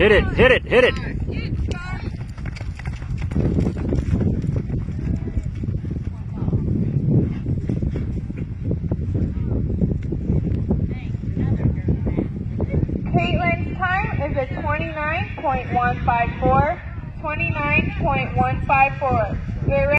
Hit it, hit it, hit it. Caitlin's time is at 29.154. 29.154.